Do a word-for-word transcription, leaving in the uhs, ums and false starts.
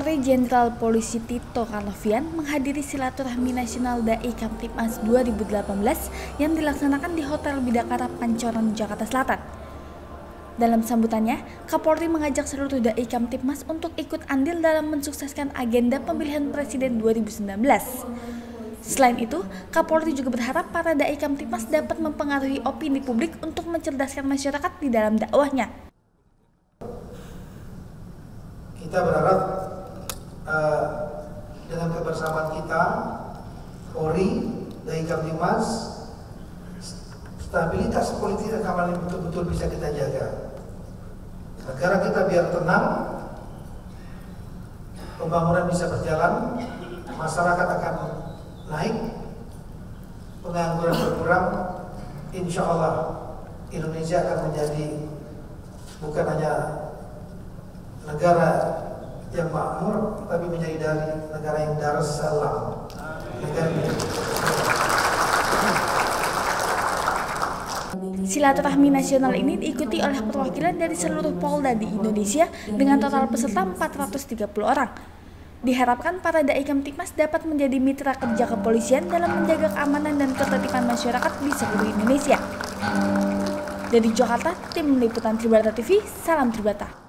Kapolri Jenderal Polisi Tito Karnavian menghadiri silaturahmi nasional D A I Kamtibmas dua ribu delapan belas yang dilaksanakan di Hotel Bidakara Pancoran, Jakarta Selatan. Dalam sambutannya, Kapolri mengajak seluruh D A I Kamtibmas untuk ikut andil dalam mensukseskan agenda pemilihan presiden dua ribu sembilan belas. Selain itu, Kapolri juga berharap para D A I Kamtibmas dapat mempengaruhi opini publik untuk mencerdaskan masyarakat di dalam dakwahnya. Kita berharap uh, dengan kebersamaan kita, Polri, D A I Kamtibmas, stabilitas politik dan keamanan betul-betul bisa kita jaga. Negara kita biar tenang, pembangunan bisa berjalan, masyarakat akan naik, pengangguran berkurang, insya Allah Indonesia akan menjadi bukan hanya negara yang makmur, tapi menjadi dari negara yang darussalam. Negara Silaturahmi nasional ini diikuti oleh perwakilan dari seluruh Polda di Indonesia dengan total peserta empat ratus tiga puluh orang. Diharapkan para D A I Kamtibmas dapat menjadi mitra kerja kepolisian dalam menjaga keamanan dan ketertiban masyarakat di seluruh Indonesia. Dari Jakarta, tim liputan Tribata T V, salam Tribata.